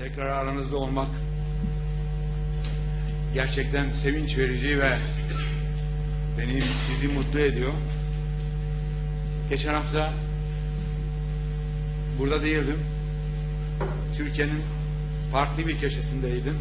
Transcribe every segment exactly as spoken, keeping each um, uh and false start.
tekrar aranızda olmak gerçekten sevinç verici ve beni, bizi mutlu ediyor. Geçen hafta burada değildim. Türkiye'nin farklı bir köşesindeydim.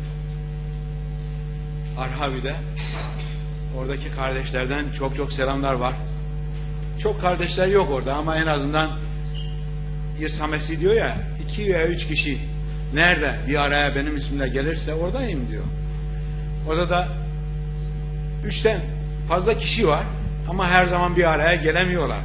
Arhavi'de. Oradaki kardeşlerden çok çok selamlar var. Çok kardeşler yok orada ama en azından İrsamesi diyor ya, iki veya üç kişi nerede bir araya benim ismimle gelirse oradayım diyor. Orada da üçten fazla kişi var ama her zaman bir araya gelemiyorlar.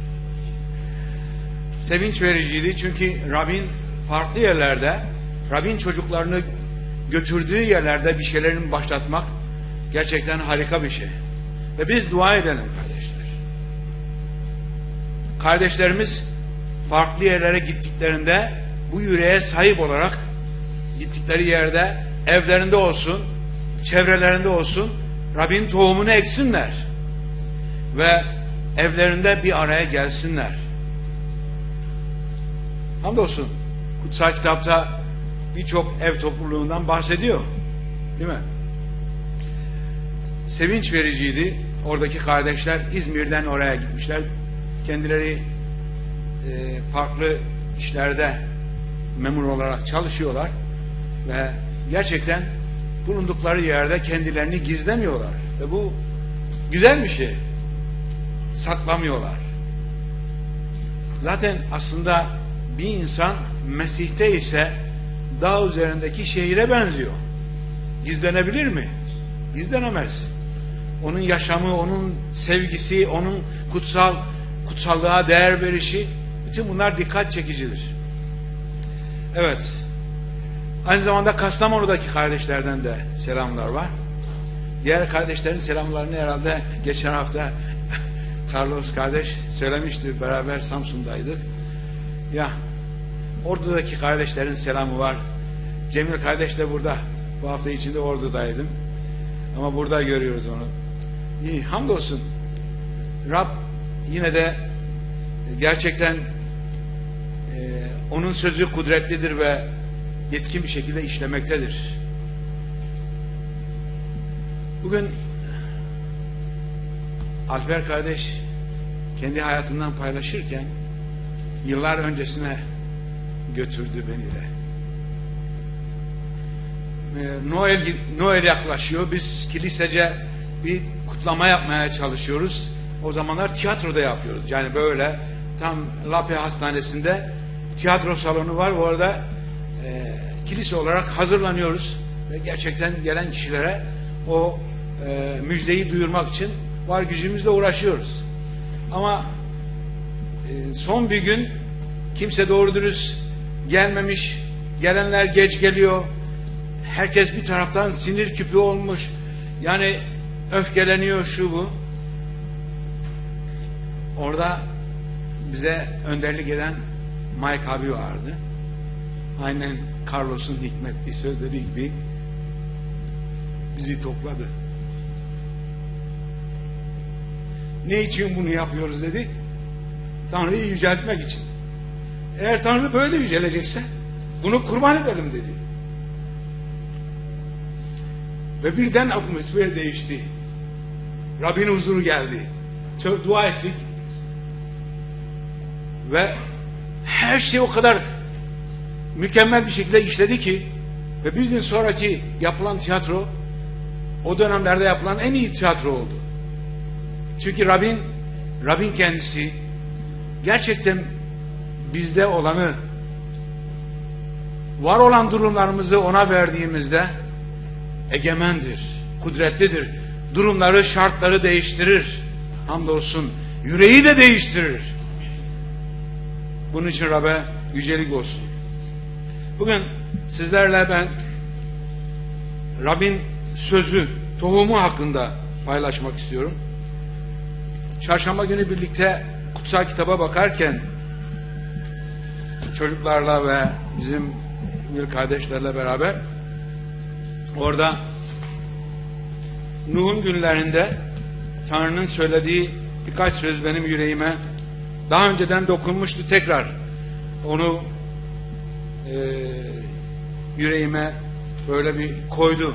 Sevinç vericiydi çünkü Rabbin farklı yerlerde, Rabbin çocuklarını götürdüğü yerlerde bir şeylerin başlatmak gerçekten harika bir şey. Ve biz dua edelim kardeşler. Kardeşlerimiz farklı yerlere gittiklerinde bu yüreğe sahip olarak gittikleri yerde, evlerinde olsun, çevrelerinde olsun Rabbin tohumunu eksinler ve evlerinde bir araya gelsinler. Hamdolsun kutsal kitapta birçok ev topluluğundan bahsediyor, değil mi? Sevinç vericiydi. Oradaki kardeşler İzmir'den oraya gitmişler. Kendileri e, farklı işlerde memur olarak çalışıyorlar ve gerçekten bulundukları yerde kendilerini gizlemiyorlar ve bu güzel bir şey. Saklamıyorlar. Zaten aslında bir insan Mesih'te ise dağ üzerindeki şehire benziyor. Gizlenebilir mi? Gizlenemez. Onun yaşamı, onun sevgisi, onun kutsal kutsallığa değer verişi, bütün bunlar dikkat çekicidir. Evet. Aynı zamanda Kastamonu'daki kardeşlerden de selamlar var. Diğer kardeşlerin selamlarını herhalde geçen hafta Carlos kardeş söylemişti. Beraber Samsun'daydık. Ya Ordu'daki kardeşlerin selamı var. Cemil kardeş de burada. Bu hafta içinde Ordu'daydım. Ama burada görüyoruz onu. İyi, hamdolsun. Rab yine de gerçekten e, onun sözü kudretlidir ve yetkin bir şekilde işlemektedir. Bugün Alper kardeş kendi hayatından paylaşırken yıllar öncesine götürdü beni de. Noel, Noel yaklaşıyor. Biz kilisece bir kutlama yapmaya çalışıyoruz. O zamanlar tiyatroda yapıyoruz. Yani böyle tam Lape Hastanesi'nde tiyatro salonu var. Bu arada e, kilise olarak hazırlanıyoruz. Ve gerçekten gelen kişilere o e, müjdeyi duyurmak için var gücümüzle uğraşıyoruz. Ama e, son bir gün kimse doğru dürüst gelmemiş. Gelenler geç geliyor. Herkes bir taraftan sinir küpü olmuş. Yani öfkeleniyor şu bu. Orada bize önderlik eden Mike abi vardı. Aynen Carlos'un hikmetli sözleri gibi bizi topladı. Ne için bunu yapıyoruz dedi. Tanrı'yı yüceltmek için. Eğer Tanrı böyle yücelecekse bunu kurban edelim dedi. Ve birden atmosfer değişti. Rabbin huzuru geldi. Çok dua ettik. Ve her şey o kadar mükemmel bir şekilde işledi ki ve bir gün sonraki yapılan tiyatro o dönemlerde yapılan en iyi tiyatro oldu. Çünkü Rabbin Rabbin kendisi gerçekten bizde olanı, var olan durumlarımızı ona verdiğimizde egemendir, kudretlidir. Durumları, şartları değiştirir. Hamdolsun. Yüreği de değiştirir. Bunun için Rab'be yücelik olsun. Bugün sizlerle ben Rabbin sözü, tohumu hakkında paylaşmak istiyorum. Çarşamba günü birlikte kutsal kitaba bakarken çocuklarla ve bizim bir kardeşlerle beraber orada Nuh'un günlerinde Tanrı'nın söylediği birkaç söz benim yüreğime daha önceden dokunmuştu. Tekrar onu e, yüreğime böyle bir koydu.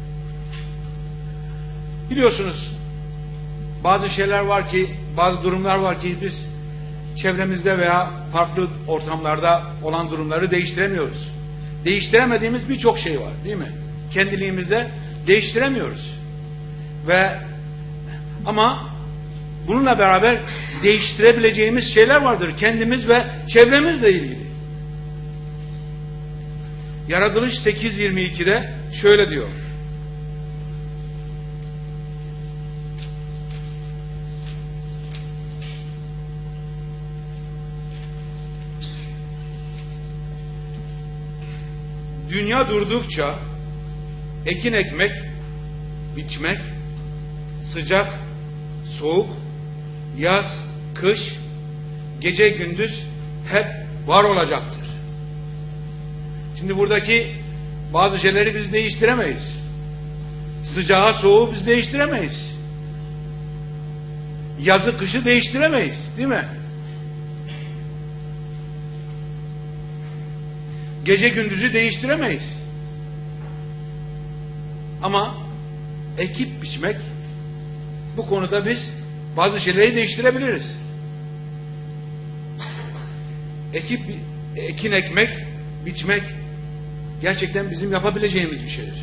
Biliyorsunuz bazı şeyler var ki, bazı durumlar var ki biz çevremizde veya farklı ortamlarda olan durumları değiştiremiyoruz. Değiştiremediğimiz birçok şey var, değil mi? Kendiliğimizde değiştiremiyoruz. Ve ama bununla beraber değiştirebileceğimiz şeyler vardır kendimiz ve çevremizle ilgili. Yaratılış sekiz yirmi iki'de şöyle diyor. Dünya durdukça ekin ekmek, biçmek, sıcak, soğuk, yaz, kış, gece gündüz hep var olacaktır. Şimdi buradaki bazı şeyleri biz değiştiremeyiz. Sıcağı, soğuğu biz değiştiremeyiz. Yazı, kışı değiştiremeyiz, değil mi? Gece gündüzü değiştiremeyiz. Ama ekip biçmek, bu konuda biz bazı şeyleri değiştirebiliriz. Ekip, ekin ekmek, biçmek gerçekten bizim yapabileceğimiz bir şeydir.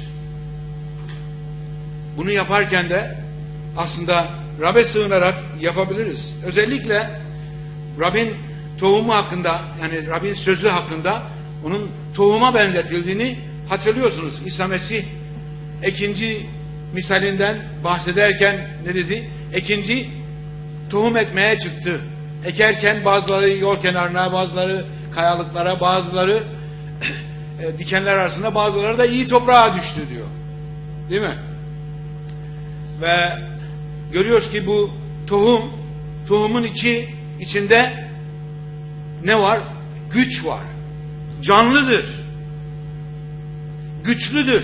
Bunu yaparken de aslında Rab'be sığınarak yapabiliriz. Özellikle Rab'in tohumu hakkında, yani Rab'in sözü hakkında onun tohuma benzetildiğini hatırlıyorsunuz. İsa Mesih ekinci misalinden bahsederken ne dedi? Ekinci tohum ekmeye çıktı. Ekerken bazıları yol kenarına, bazıları kayalıklara, bazıları dikenler arasında, bazıları da iyi toprağa düştü diyor. Değil mi? Ve görüyoruz ki bu tohum, tohumun içi içinde ne var? Güç var. Canlıdır. Güçlüdür.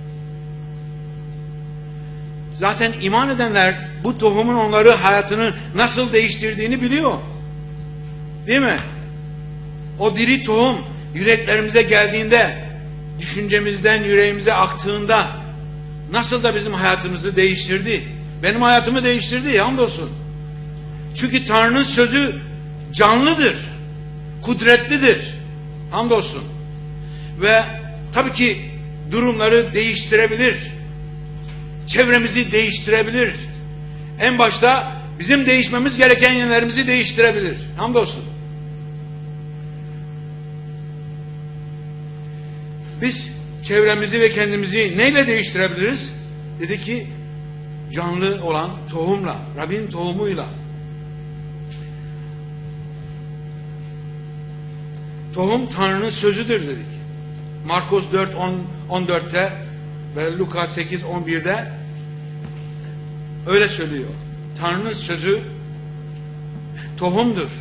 Zaten iman edenler bu tohumun onları hayatını nasıl değiştirdiğini biliyor. Değil mi? O diri tohum yüreklerimize geldiğinde, düşüncemizden yüreğimize aktığında nasıl da bizim hayatımızı değiştirdi. Benim hayatımı değiştirdi, hamdolsun. Çünkü Tanrı'nın sözü canlıdır, kudretlidir. Hamdolsun. Ve tabii ki durumları değiştirebilir. Çevremizi değiştirebilir. En başta bizim değişmemiz gereken yönlerimizi değiştirebilir. Hamdolsun. Biz çevremizi ve kendimizi neyle değiştirebiliriz? Dedi ki canlı olan tohumla, Rabbin tohumuyla. Tohum Tanrı'nın sözüdür dedik. Markus dört on dört'te ve Luka sekiz on bir'de öyle söylüyor. Tanrı'nın sözü tohumdur.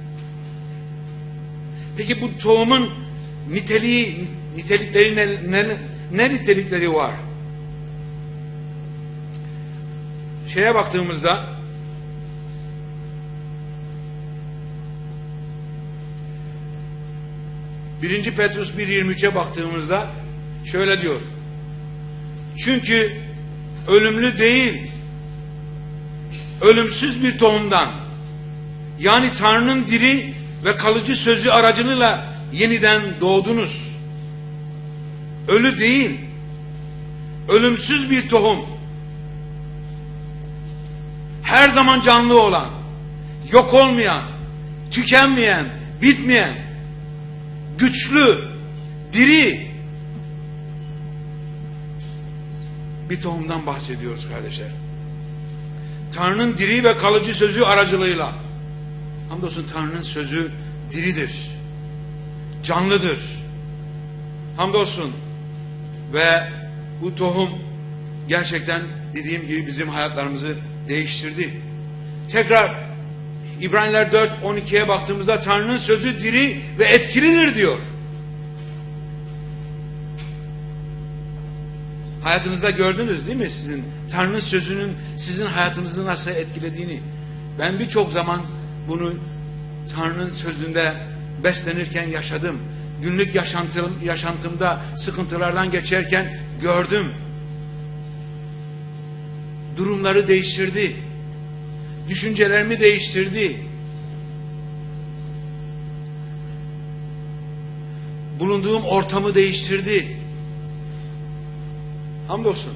Peki bu tohumun niteliği, nitelikleri ne, ne, ne nitelikleri var? Şeye baktığımızda birinci Petrus bir yirmi üç'e baktığımızda şöyle diyor. Çünkü ölümlü değil, ölümsüz bir tohumdan, yani Tanrı'nın diri ve kalıcı sözü aracılığıyla yeniden doğdunuz. Ölü değil, ölümsüz bir tohum. Her zaman canlı olan, yok olmayan, tükenmeyen, bitmeyen, güçlü, diri bir tohumdan bahsediyoruz kardeşler. Tanrı'nın diri ve kalıcı sözü aracılığıyla. Hamdolsun Tanrı'nın sözü diridir, canlıdır. Hamdolsun. Ve bu tohum gerçekten dediğim gibi bizim hayatlarımızı değiştirdi. Tekrar İbraniler dört on iki'ye baktığımızda Tanrı'nın sözü diri ve etkilidir diyor. Hayatınızda gördünüz değil mi sizin? Tanrı'nın sözünün sizin hayatınızı nasıl etkilediğini. Ben birçok zaman bunu Tanrı'nın sözünde beslenirken yaşadım. günlük yaşantım, yaşantımda sıkıntılardan geçerken gördüm. Durumları değiştirdi. Düşüncelerimi değiştirdi. Bulunduğum ortamı değiştirdi. Hamdolsun.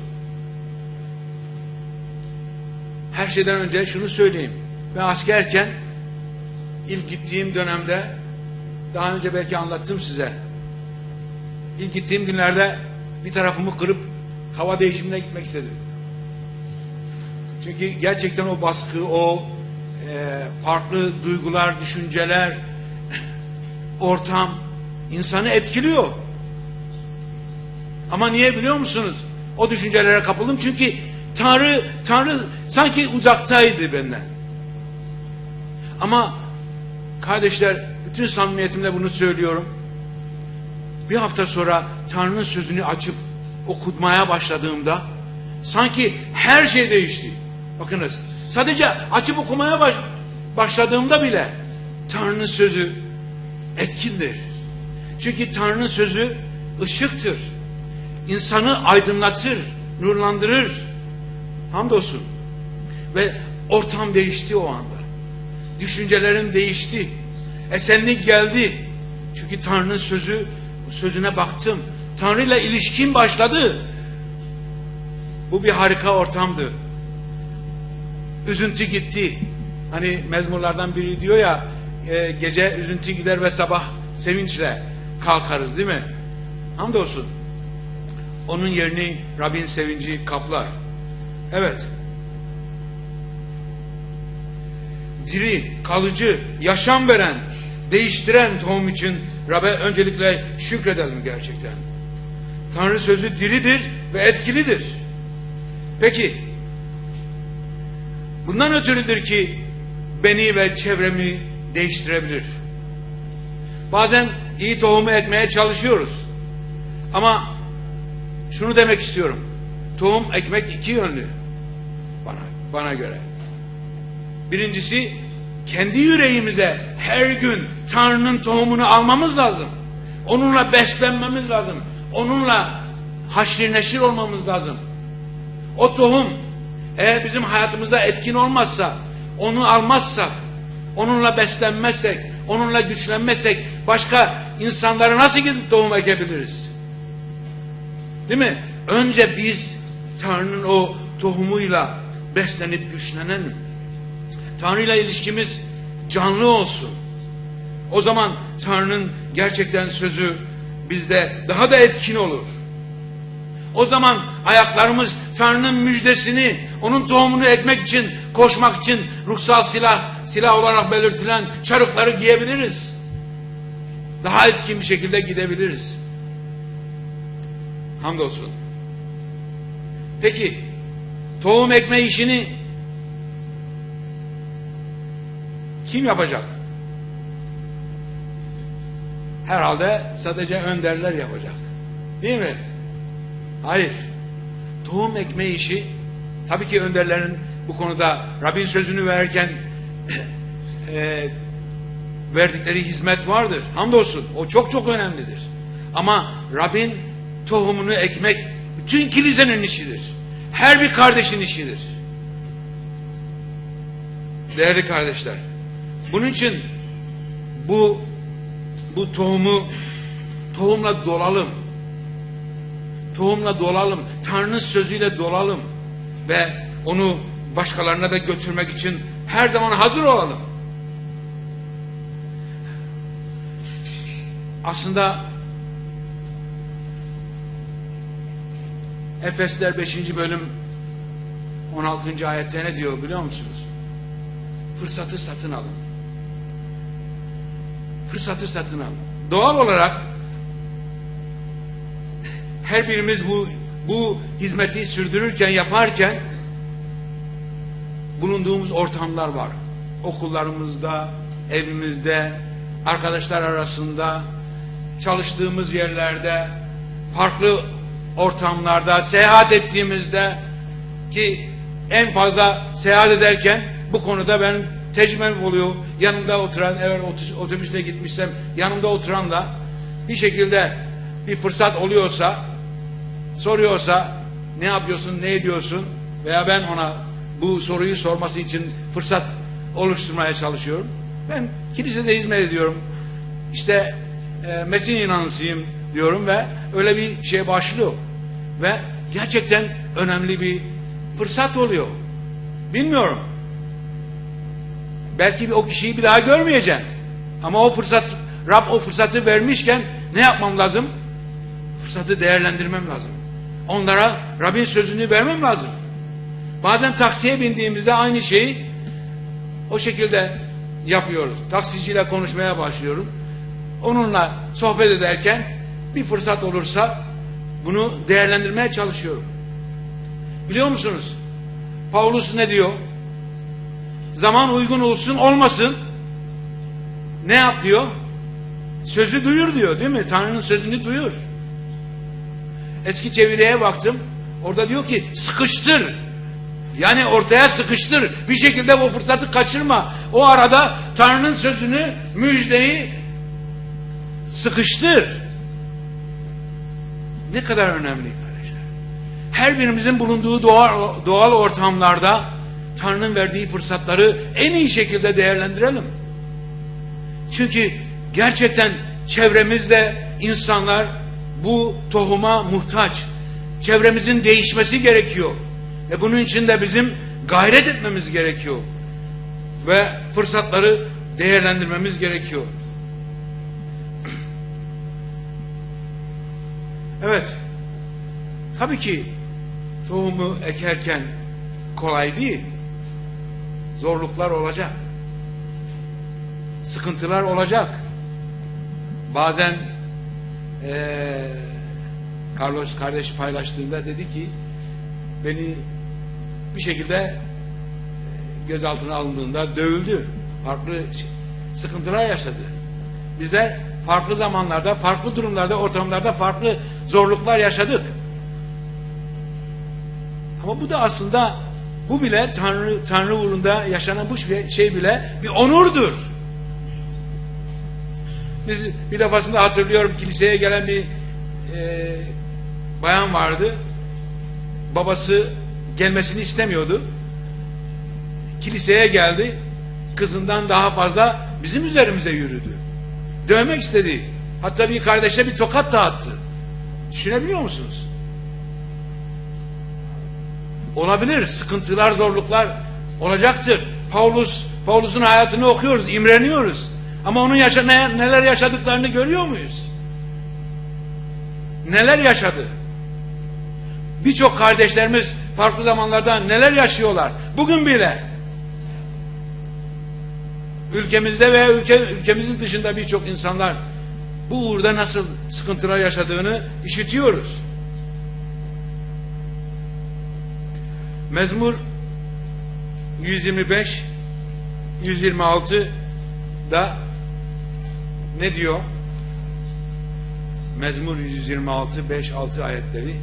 Her şeyden önce şunu söyleyeyim. Ben askerken ilk gittiğim dönemde, daha önce belki anlattım size. İlk gittiğim günlerde bir tarafımı kırıp hava değişimine gitmek istedim. Çünkü gerçekten o baskı, o e, farklı duygular, düşünceler, ortam insanı etkiliyor. Ama niye biliyor musunuz? O düşüncelere kapıldım çünkü Tanrı, Tanrı sanki uzaktaydı benden. Ama kardeşler, bütün samimiyetimle bunu söylüyorum. Bir hafta sonra Tanrı'nın sözünü açıp okutmaya başladığımda sanki her şey değişti. Bakınız, sadece açıp okumaya baş, başladığımda bile Tanrı'nın sözü etkindir. Çünkü Tanrı'nın sözü ışıktır. İnsanı aydınlatır, nurlandırır. Hamdolsun. Ve ortam değişti o anda. Düşüncelerim değişti. Esenlik geldi. Çünkü Tanrı'nın sözü, sözüne baktım. Tanrı'yla ilişkim başladı. Bu bir harika ortamdı. Üzüntü gitti. Hani mezmurlardan biri diyor ya, e, gece üzüntü gider ve sabah sevinçle kalkarız, değil mi? Hamdolsun. Onun yerini Rabbin sevinci kaplar. Evet. Diri, kalıcı, yaşam veren, değiştiren tohum için Rab'be öncelikle şükredelim gerçekten. Tanrı sözü diridir ve etkilidir. Peki, bundan ötürüdür ki beni ve çevremi değiştirebilir. Bazen iyi tohumu ekmeye çalışıyoruz. Ama şunu demek istiyorum. Tohum ekmek iki yönlü. Bana, bana göre. Birincisi, kendi yüreğimize her gün Tanrı'nın tohumunu almamız lazım. Onunla beslenmemiz lazım. Onunla haşir neşir olmamız lazım. O tohum eğer bizim hayatımızda etkin olmazsa, onu almazsak, onunla beslenmezsek, onunla güçlenmezsek başka insanlara nasıl gidip tohum ekebiliriz? Değil mi? Önce biz Tanrı'nın o tohumuyla beslenip güçlenelim. Tanrı'yla ilişkimiz canlı olsun. O zaman Tanrı'nın gerçekten sözü bizde daha da etkin olur. O zaman ayaklarımız Tanrı'nın müjdesini, onun tohumunu ekmek için, koşmak için ruhsal silah, silah olarak belirtilen çarıkları giyebiliriz. Daha etkin bir şekilde gidebiliriz. Hamdolsun. Peki, tohum ekme işini kim yapacak? Herhalde sadece önderler yapacak. Değil mi? Hayır. Tohum ekme işi, tabii ki önderlerin bu konuda Rabbin sözünü verirken e, verdikleri hizmet vardır. Hamdolsun. O çok çok önemlidir. Ama Rabbin tohumunu ekmek bütün kilisenin işidir. Her bir kardeşin işidir. Değerli kardeşler, bunun için bu bu tohumu tohumla dolalım. Tohumla dolalım. Tanrı'nın sözüyle dolalım. Ve onu başkalarına da götürmek için her zaman hazır olalım. Aslında Efesler beşinci bölüm on altıncı ayette ne diyor biliyor musunuz? Fırsatı satın alın. Fırsatı satın alın. Doğal olarak her birimiz bu bu hizmeti sürdürürken, yaparken bulunduğumuz ortamlar var. Okullarımızda, evimizde, arkadaşlar arasında, çalıştığımız yerlerde, farklı ortamlarda, seyahat ettiğimizde, ki en fazla seyahat ederken bu konuda benim tecrübem oluyor. Yanımda oturan, eğer otobüsle gitmişsem yanımda oturanla bir şekilde bir fırsat oluyorsa, soruyorsa ne yapıyorsun, ne ediyorsun, veya ben ona bu soruyu sorması için fırsat oluşturmaya çalışıyorum. Ben kilisede hizmet ediyorum. İşte e, Mesih inanlısıyım diyorum ve öyle bir şey başlıyor. Ve gerçekten önemli bir fırsat oluyor. Bilmiyorum. Belki o kişiyi bir daha görmeyeceğim. Ama o fırsat, Rab o fırsatı vermişken ne yapmam lazım? Fırsatı değerlendirmem lazım. Onlara Rab'in sözünü vermem lazım. Bazen taksiye bindiğimizde aynı şeyi o şekilde yapıyoruz. Taksiciyle konuşmaya başlıyorum. Onunla sohbet ederken bir fırsat olursa bunu değerlendirmeye çalışıyorum. Biliyor musunuz? Paulus ne diyor? Zaman uygun olsun olmasın. Ne yap diyor? Sözü duyur diyor, değil mi? Tanrı'nın sözünü duyur. Eski çeviriye baktım. Orada diyor ki sıkıştır. Yani ortaya sıkıştır. Bir şekilde o fırsatı kaçırma. O arada Tanrı'nın sözünü, müjdeyi sıkıştır. Ne kadar önemli kardeşler. Her birimizin bulunduğu doğal, doğal ortamlarda Tanrı'nın verdiği fırsatları en iyi şekilde değerlendirelim. Çünkü gerçekten çevremizde insanlar bu tohuma muhtaç. Çevremizin değişmesi gerekiyor. Ve bunun için de bizim gayret etmemiz gerekiyor. Ve fırsatları değerlendirmemiz gerekiyor. Evet. Tabii ki tohumu ekerken kolay değil. Zorluklar olacak. Sıkıntılar olacak. Bazen ee, Carlos kardeş paylaştığında dedi ki beni bir şekilde gözaltına alındığında dövüldü. Farklı sıkıntılar yaşadı. Bizler farklı zamanlarda, farklı durumlarda, ortamlarda farklı zorluklar yaşadık. Ama bu da aslında bu bile Tanrı, Tanrı uğrunda yaşanan bu şey bile bir onurdur. Biz bir defasında hatırlıyorum kiliseye gelen bir e, bayan vardı. Babası gelmesini istemiyordu. Kiliseye geldi. Kızından daha fazla bizim üzerimize yürüdü. Dövmek istedi. Hatta bir kardeşe bir tokat da attı. Düşünebiliyor musunuz? Olabilir. Sıkıntılar, zorluklar olacaktır. Paulus, Paulus'un hayatını okuyoruz, imreniyoruz. Ama onun yaşa neler yaşadıklarını görüyor muyuz? Neler yaşadı? Birçok kardeşlerimiz farklı zamanlarda neler yaşıyorlar? Bugün bile ülkemizde veya ülke, ülkemizin dışında birçok insanlar bu uğurda nasıl sıkıntılar yaşadığını işitiyoruz. Mezmur yüz yirmi beş yüz yirmi altı da ne diyor? Mezmur yüz yirmi altı beş altı ayetleri.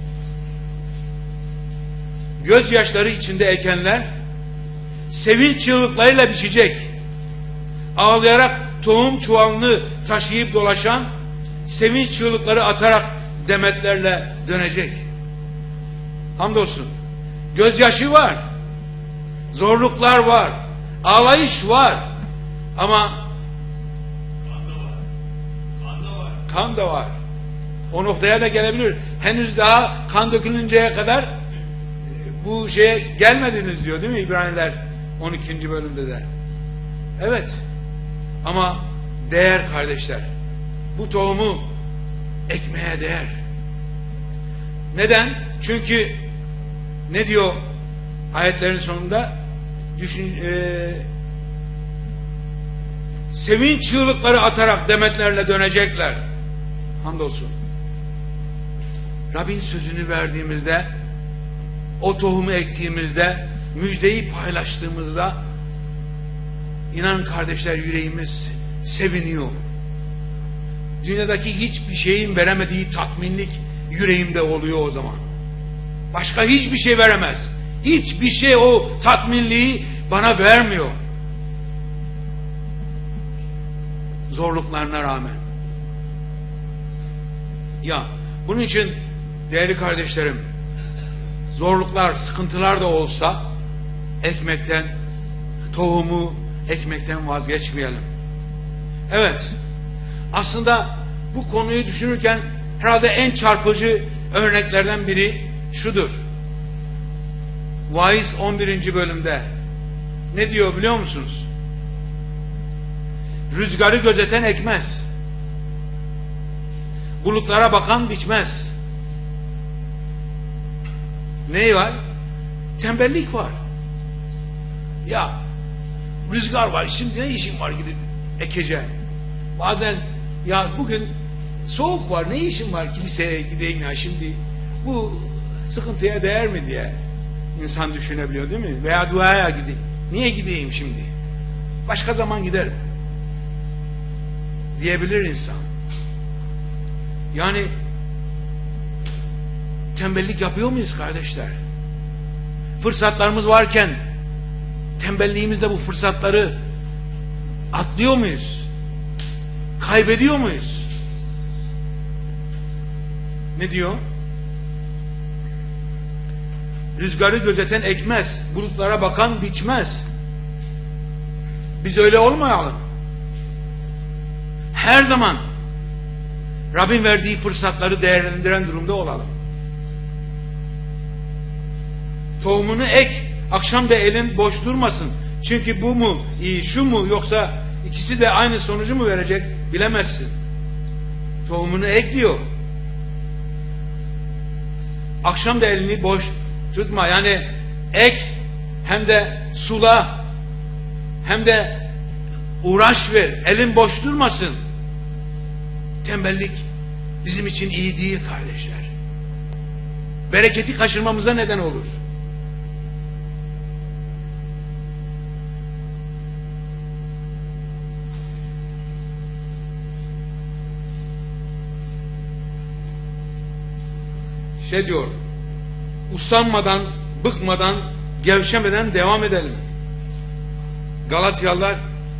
Gözyaşları içinde ekenler sevinç çığlıklarıyla biçecek. Ağlayarak tohum çuvalını taşıyıp dolaşan sevinç çığlıkları atarak demetlerle dönecek. Hamdolsun. Gözyaşı var. Zorluklar var. Ağlayış var. Ama kan da var. Kan da var. Kan da var. O noktaya da gelebilir. Henüz daha kan dökülünceye kadar bu şeye gelmediniz diyor, değil mi İbraniler on ikinci bölümde de. Evet. Ama değer kardeşler. Bu tohumu ekmeye değer. Neden? Çünkü ne diyor ayetlerin sonunda? Düşün, e, sevinç çığlıkları atarak demetlerle dönecekler. Hamdolsun. Rabbin sözünü verdiğimizde, o tohumu ektiğimizde, müjdeyi paylaştığımızda, İnanın kardeşler, yüreğimiz seviniyor. Dünyadaki hiçbir şeyin veremediği tatminlik yüreğimde oluyor o zaman. Başka hiçbir şey veremez. Hiçbir şey o tatminliği bana vermiyor. Zorluklarına rağmen. Ya bunun için değerli kardeşlerim, zorluklar, sıkıntılar da olsa ekmekten, tohumu ekmekten vazgeçmeyelim. Evet, aslında bu konuyu düşünürken herhalde en çarpıcı örneklerden biri şudur. Vaiz on birinci bölümde ne diyor biliyor musunuz? Rüzgarı gözeten ekmez. Bulutlara bakan biçmez. Ne var? Tembellik var. Ya rüzgar var, şimdi ne işin var gidip ekeceğim. Bazen ya bugün soğuk var, ne işin var kiliseye gideyim ya şimdi, bu sıkıntıya değer mi diye insan düşünebiliyor değil mi? Veya duaya gideyim. Niye gideyim şimdi? Başka zaman giderim diyebilir insan. Yani tembellik yapıyor muyuz kardeşler? Fırsatlarımız varken tembelliğimizde bu fırsatları atlıyor muyuz? Kaybediyor muyuz? Ne diyor? Rüzgarı gözeten ekmez, bulutlara bakan biçmez. Biz öyle olmayalım. Her zaman Rabbin verdiği fırsatları değerlendiren durumda olalım. Tohumunu ek, akşam da elin boş durmasın. Çünkü bu mu iyi, şu mu, yoksa ikisi de aynı sonucu mu verecek bilemezsin. Tohumunu ek diyor. Akşam da elini boş tutma. Yani ek, hem de sula, hem de uğraş ver. Elin boş durmasın. Tembellik bizim için iyi değil kardeşler. Bereketi kaçırmamıza neden olur. Şey diyor, usanmadan, bıkmadan, gevşemeden devam edelim. Galatyalılar,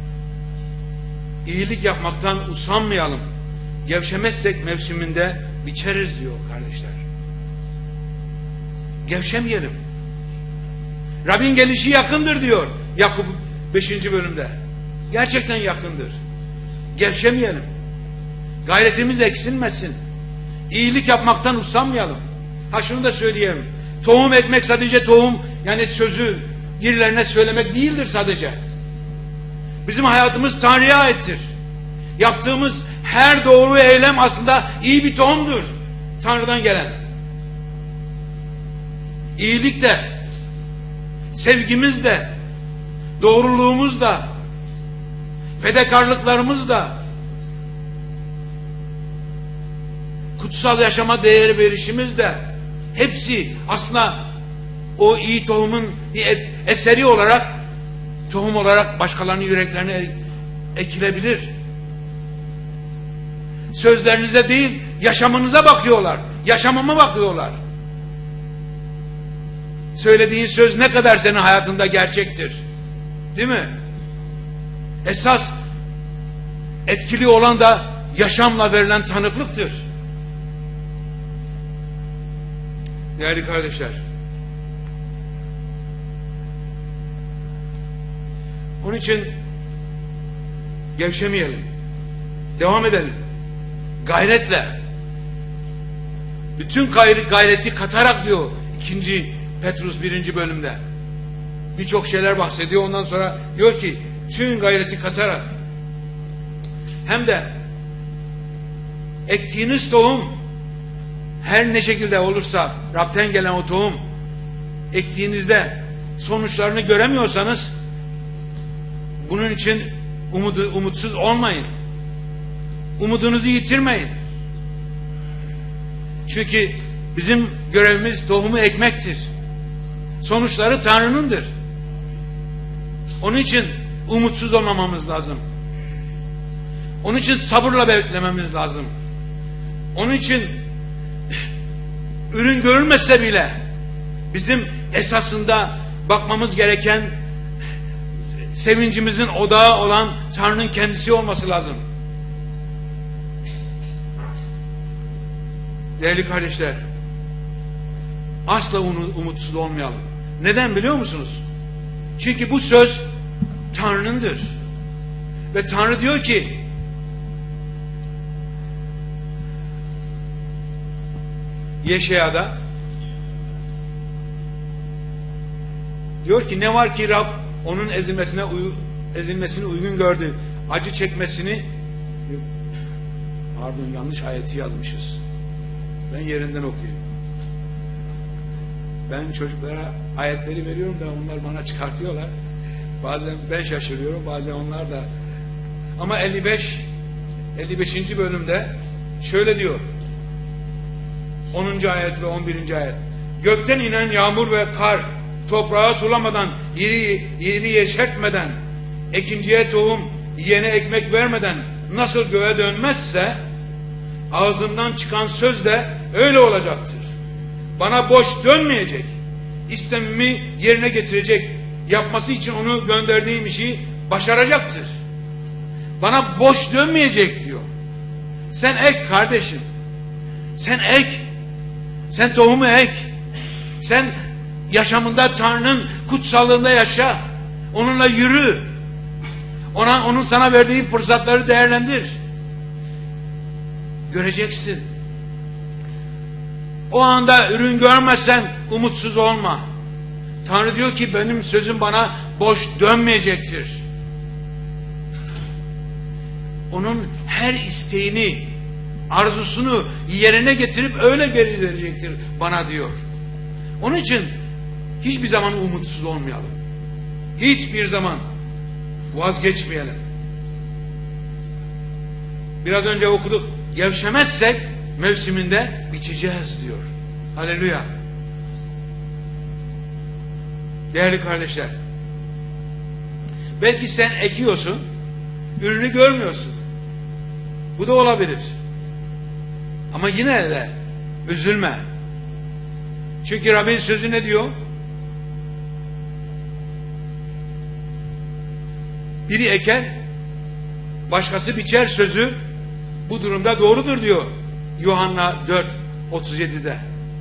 iyilik yapmaktan usanmayalım. Gevşemezsek mevsiminde biçeriz diyor kardeşler. Gevşemeyelim. Rabbin gelişi yakındır diyor Yakup beşinci bölümde. Gerçekten yakındır. Gevşemeyelim. Gayretimiz eksilmesin. İyilik yapmaktan usanmayalım. Ha şunu da söyleyeyim. Tohum ekmek sadece tohum, yani sözü birilerine söylemek değildir sadece. Bizim hayatımız Tanrı'ya aittir. Yaptığımız her doğru eylem aslında iyi bir tohumdur. Tanrı'dan gelen. İyilik de, sevgimiz de, doğruluğumuz da, fedakarlıklarımız da, kutsal yaşama değer verişimiz de, hepsi aslında o iyi tohumun bir eseri olarak, tohum olarak başkalarının yüreklerine ekilebilir. Sözlerinize değil, yaşamınıza bakıyorlar. Yaşamıma bakıyorlar. Söylediğin söz ne kadar senin hayatında gerçektir? Değil mi? Esas etkili olan da yaşamla verilen tanıklıktır. Değerli kardeşler, onun için gevşemeyelim. Devam edelim. Gayretle. Bütün gayreti katarak diyor ikinci Petrus birinci bölümde. Birçok şeyler bahsediyor. Ondan sonra diyor ki tüm gayreti katarak, hem de ektiğiniz tohum her ne şekilde olursa, Rab'den gelen o tohum ektiğinizde sonuçlarını göremiyorsanız bunun için umudu, umutsuz olmayın. Umudunuzu yitirmeyin. Çünkü bizim görevimiz tohumu ekmektir. Sonuçları Tanrı'nındır. Onun için umutsuz olmamamız lazım. Onun için sabırla beklememiz lazım. Onun için ürün görülmese bile bizim esasında bakmamız gereken, sevincimizin odağı olan Tanrı'nın kendisi olması lazım. Değerli kardeşler, asla umutsuz olmayalım. Neden biliyor musunuz? Çünkü bu söz Tanrı'nındır. Ve Tanrı diyor ki, Yeşaya'da diyor ki, ne var ki Rab onun ezilmesine ezilmesini uygun gördü. Acı çekmesini, pardon yanlış ayeti yazmışız. Ben yerinden okuyayım. Ben çocuklara ayetleri veriyorum da onlar bana çıkartıyorlar. Bazen ben şaşırıyorum, bazen onlar da. Ama elli beş elli beşinci bölümde şöyle diyor. onuncu ayet ve on birinci ayet. Gökten inen yağmur ve kar toprağı sulamadan, yeri, yeri yeşertmeden, ekinciye tohum, yiyene ekmek vermeden nasıl göğe dönmezse, ağzımdan çıkan söz de öyle olacaktır. Bana boş dönmeyecek. İstemimi yerine getirecek. Yapması için onu gönderdiğim işi başaracaktır. Bana boş dönmeyecek diyor. Sen ek kardeşim. Sen ek. Sen tohumu ek. Sen yaşamında Tanrı'nın kutsallığında yaşa. Onunla yürü. Ona, onun sana verdiği fırsatları değerlendir. Göreceksin. O anda ürün görmezsen umutsuz olma. Tanrı diyor ki benim sözüm bana boş dönmeyecektir. Onun her isteğini, arzusunu yerine getirip öyle geri verecektir bana diyor. Onun için hiçbir zaman umutsuz olmayalım. Hiçbir zaman vazgeçmeyelim. Biraz önce okuduk. Gevşemezsek mevsiminde biçeceğiz diyor. Haleluya. Değerli kardeşler, belki sen ekiyorsun, ürünü görmüyorsun. Bu da olabilir. Ama yine de üzülme. Çünkü Rabbin sözü ne diyor? Biri eker, başkası biçer sözü bu durumda doğrudur diyor Yuhanna dört otuz yedi'de.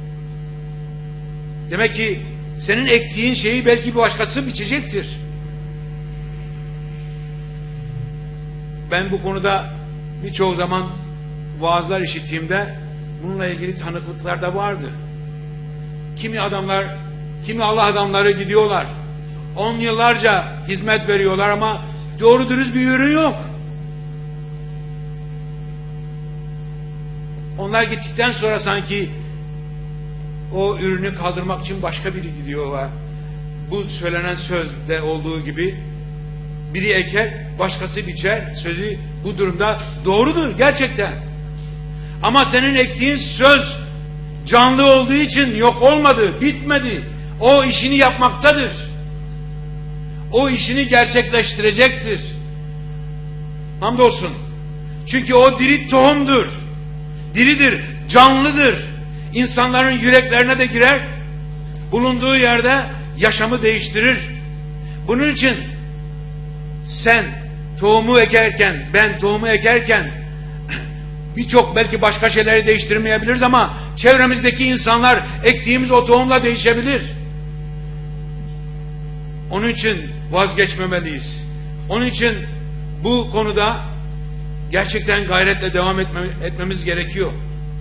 Demek ki senin ektiğin şeyi belki bir başkası biçecektir. Ben bu konuda birçok zaman vaazlar işittiğimde bununla ilgili tanıklıklar da vardı. Kimi adamlar, kimi Allah adamları gidiyorlar. On yıllarca hizmet veriyorlar ama doğru dürüst bir ürün yok. Onlar gittikten sonra sanki o ürünü kaldırmak için başka biri gidiyor ve bu söylenen sözde olduğu gibi biri eker, başkası biçer sözü bu durumda doğrudur gerçekten. Ama senin ektiğin söz canlı olduğu için yok olmadı, bitmedi. O işini yapmaktadır. O işini gerçekleştirecektir. Hamdolsun. Çünkü o diri tohumdur. Diridir, canlıdır. İnsanların yüreklerine de girer. Bulunduğu yerde yaşamı değiştirir. Bunun için sen tohumu ekerken, ben tohumu ekerken birçok belki başka şeyleri değiştirmeyebiliriz ama çevremizdeki insanlar ektiğimiz o tohumla değişebilir. Onun için vazgeçmemeliyiz. Onun için bu konuda gerçekten gayretle devam etme, etmemiz gerekiyor.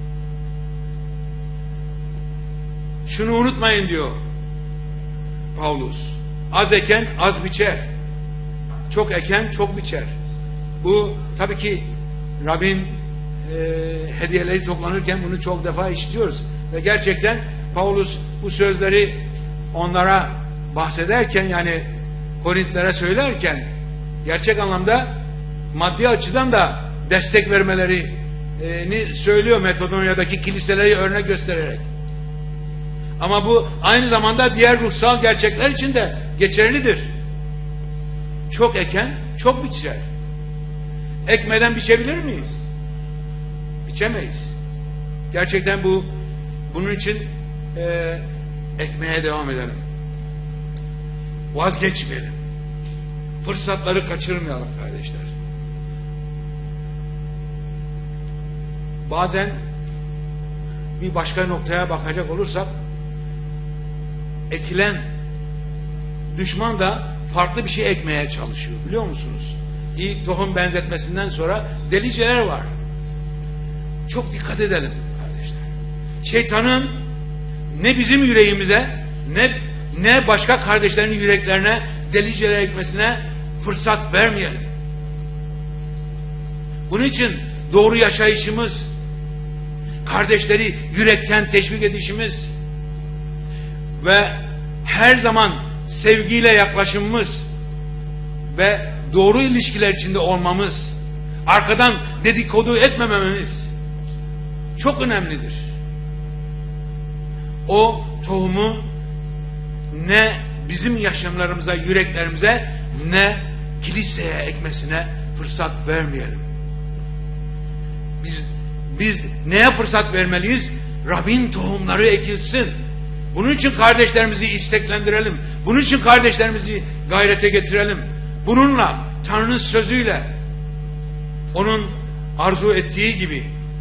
Şunu unutmayın diyor Paulus. Az eken az biçer. Çok eken çok biçer. Bu tabii ki Rabbin e, hediyeleri toplanırken bunu çok defa işitiyoruz. Ve gerçekten Paulus bu sözleri onlara bahsederken, yani Korintlere söylerken gerçek anlamda maddi açıdan da destek vermelerini söylüyor, Makedonya'daki kiliseleri örnek göstererek. Ama bu aynı zamanda diğer ruhsal gerçekler için de geçerlidir. Çok eken çok biçer. Ekmeden biçebilir miyiz? Biçemeyiz. Gerçekten bu bunun için e, ekmeye devam edelim. Vazgeçmeyelim. Fırsatları kaçırmayalım kardeşler. Bazen bir başka noktaya bakacak olursak, ekilen düşman da farklı bir şey ekmeye çalışıyor, biliyor musunuz? İlk tohum benzetmesinden sonra deliceler var. Çok dikkat edelim kardeşler. Şeytanın ne bizim yüreğimize ne ne başka kardeşlerin yüreklerine deliceler ekmesine fırsat vermeyelim. Bunun için doğru yaşayışımız, kardeşleri yürekten teşvik edişimiz ve her zaman sevgiyle yaklaşımımız ve doğru ilişkiler içinde olmamız, arkadan dedikodu etmememiz çok önemlidir. O tohumu ne bizim yaşamlarımıza, yüreklerimize ne kiliseye ekmesine fırsat vermeyelim. Biz biz neye fırsat vermeliyiz? Rabbin tohumları ekilsin. Bunun için kardeşlerimizi isteklendirelim. Bunun için kardeşlerimizi gayrete getirelim. Bununla, Tanrı'nın sözüyle, onun arzu ettiği gibi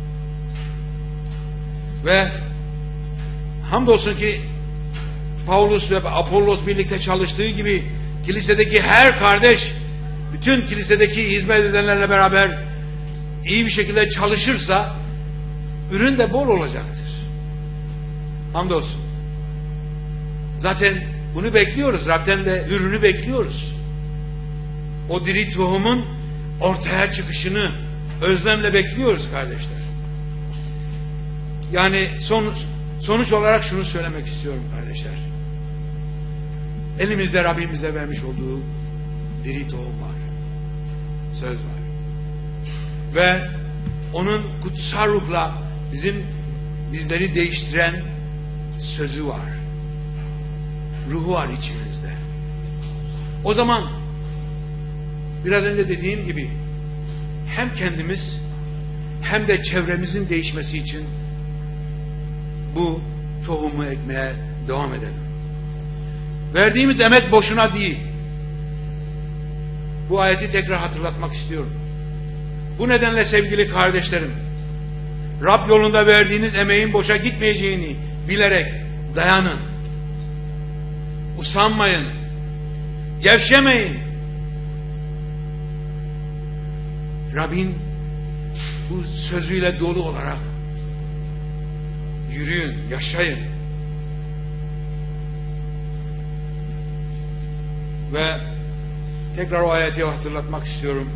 ve hamdolsun ki Paulus ve Apollos birlikte çalıştığı gibi kilisedeki her kardeş, bütün kilisedeki hizmet edenlerle beraber iyi bir şekilde çalışırsa ürün de bol olacaktır. Hamdolsun. Zaten bunu bekliyoruz. Rab'den de ürünü bekliyoruz. O diri tohumun ortaya çıkışını özlemle bekliyoruz kardeşler. Yani sonuç, sonuç olarak şunu söylemek istiyorum kardeşler. Elimizde Rabbimize vermiş olduğu diri tohum var. Söz var. Ve onun kutsal ruhla bizim bizleri değiştiren sözü var. Ruhu var içimizde. O zaman biraz önce dediğim gibi hem kendimiz hem de çevremizin değişmesi için bu tohumu ekmeye devam edelim. Verdiğimiz emek boşuna değil. Bu ayeti tekrar hatırlatmak istiyorum. Bu nedenle sevgili kardeşlerim, Rab yolunda verdiğiniz emeğin boşa gitmeyeceğini bilerek dayanın. Usanmayın. Gevşemeyin. Rabbin bu sözüyle dolu olarak yürüyün, yaşayın. Ve tekrar o ayeti hatırlatmak istiyorum.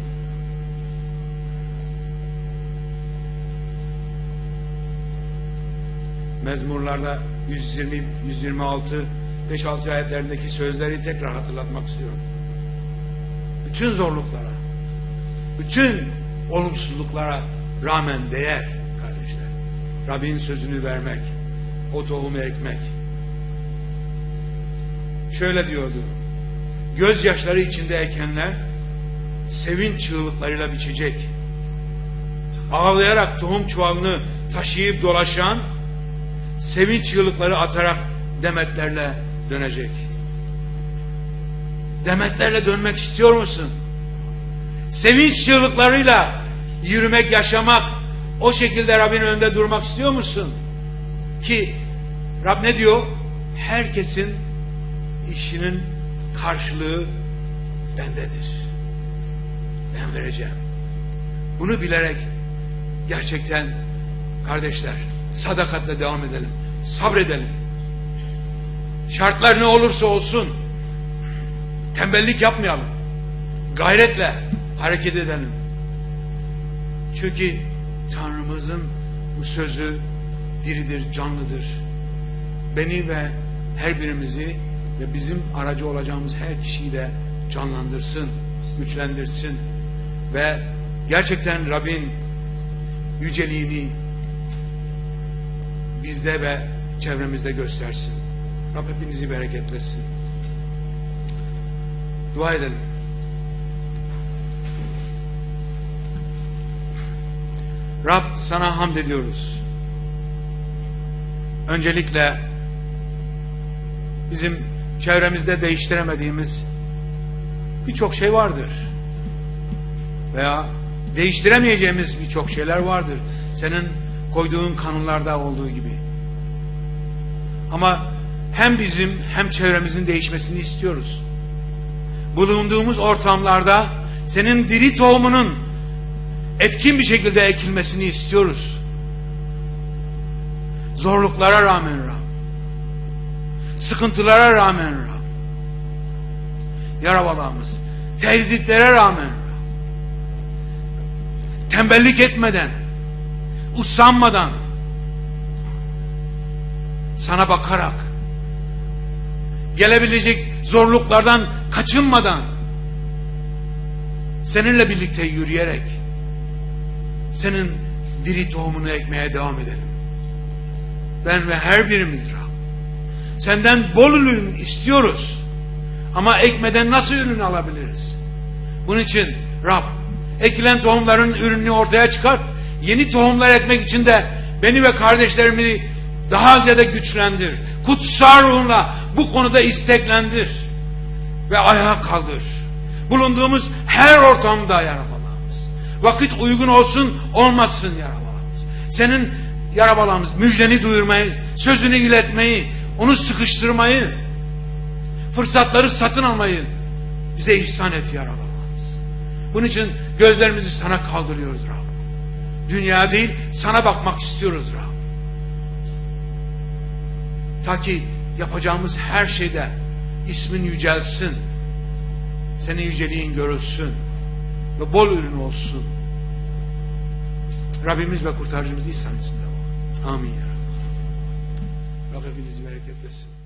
Mezmurlarda yüz yirmi, yüz yirmi altı, beş altı ayetlerindeki sözleri tekrar hatırlatmak istiyorum. Bütün zorluklara, bütün olumsuzluklara rağmen değer kardeşler. Rabbin sözünü vermek, o tohumu ekmek. Şöyle diyordu: gözyaşları içinde ekenler sevinç çığlıklarıyla biçecek. Ağlayarak tohum çuvalını taşıyıp dolaşan sevinç çığlıkları atarak demetlerle dönecek. Demetlerle dönmek istiyor musun? Sevinç çığlıklarıyla yürümek, yaşamak, o şekilde Rabbin önünde durmak istiyor musun? Ki Rab ne diyor? Herkesin işinin karşılığı bendedir. Ben vereceğim. Bunu bilerek gerçekten kardeşler sadakatle devam edelim. Sabredelim. Şartlar ne olursa olsun tembellik yapmayalım. Gayretle hareket edelim. Çünkü Tanrımızın bu sözü diridir, canlıdır. Beni ve her birimizi ve bizim aracı olacağımız her kişiyi de canlandırsın, güçlendirsin ve gerçekten Rabbin yüceliğini bizde ve çevremizde göstersin. Rab hepinizi bereketlesin. Dua edelim. Rab sana hamd ediyoruz. Öncelikle bizim çevremizde değiştiremediğimiz birçok şey vardır. Veya değiştiremeyeceğimiz birçok şeyler vardır. Senin koyduğun kanunlarda olduğu gibi. Ama hem bizim hem çevremizin değişmesini istiyoruz. Bulunduğumuz ortamlarda senin diri tohumunun etkin bir şekilde ekilmesini istiyoruz. Zorluklara rağmen Rab, sıkıntılara rağmen Rab, yarabalarımız, tehditlere rağmen Rab, tembellik etmeden, usanmadan, sana bakarak, gelebilecek zorluklardan kaçınmadan, seninle birlikte yürüyerek, senin diri tohumunu ekmeye devam edelim. Ben ve her birimiz Rab, senden bol ürün istiyoruz. Ama ekmeden nasıl ürün alabiliriz? Bunun için Rab, ekilen tohumların ürününü ortaya çıkart. Yeni tohumlar ekmek için de beni ve kardeşlerimi daha ziyade güçlendir. Kutsal ruhunla bu konuda isteklendir. Ve ayağa kaldır. Bulunduğumuz her ortamda yarabalarımız. Vakit uygun olsun olmasın yarabalarımız. Senin yarabalarımız müjdeni duyurmayı, sözünü iletmeyi, onu sıkıştırmayı, fırsatları satın almayı bize ihsan et yarabalarımız. Bunun için gözlerimizi sana kaldırıyoruz Rab. Dünya değil, sana bakmak istiyoruz Rab. Ta ki yapacağımız her şeyde ismin yücelsin. Senin yüceliğin görülsün. Ve bol ürün olsun. Rabbimiz ve kurtarıcımız İsa'nın isminde var. Amin ya Rabbi. Rabbimizi bereketlesin.